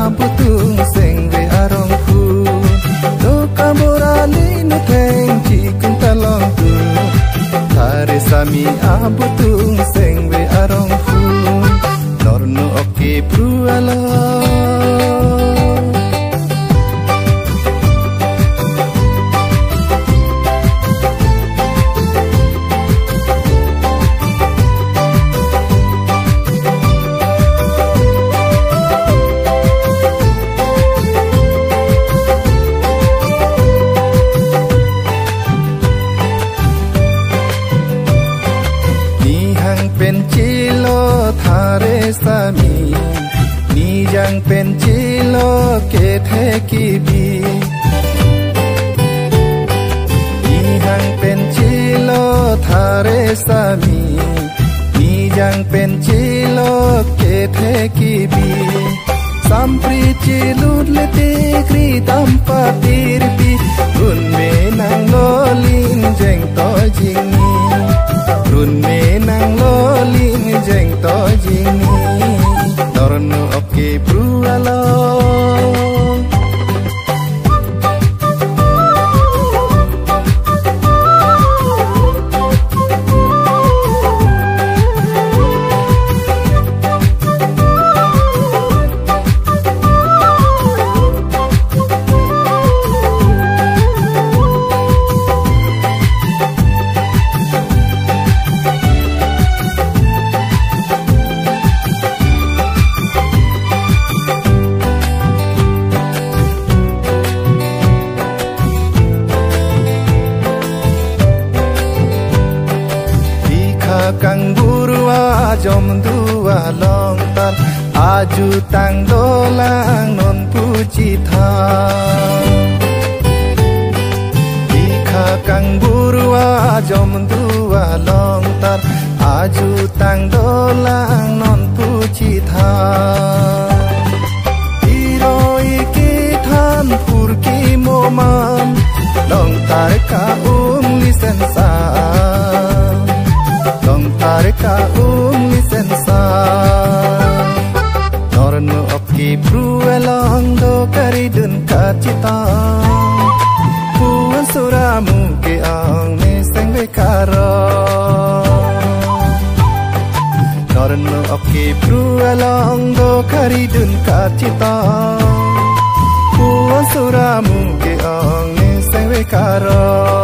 abutung seng ve arong pu do kamorali no teng chi kun talong tu thare sami abutung seng ve arong pu norno oke prualaเป็นจิโลทาเรสามีนี่ยังเป็นจิโลเกเทกีบีนี่ยังเป็นจิโลทาเรสามีนี่ยังเป็นจิโลเกเทกีบีสัมปริจิลุดเลติกรีตัมปะติรปีรุนเมนังโลลินเจงโตจิงนีรุนเมนังโลลินเจงโตจิงนีนรนุโอเคปรูอะโลกังบูรัวจอมดูว่าลองตัดอาจุตังโดลางนนปูจิทาอีขากังบูรัวจอมดูว่าลองตัดอาจุตังโดลางนนปูจิทาอีโรอีกิทันพูรกิโมมันลองตัดกาลิเซนซาLong tarika lisensa Norno oki pruelong do karidun kacita Puan suramu ke ang neseng bekaro Norno oki pruelong do karidun kacita Puan suramu ke ang neseng bekaro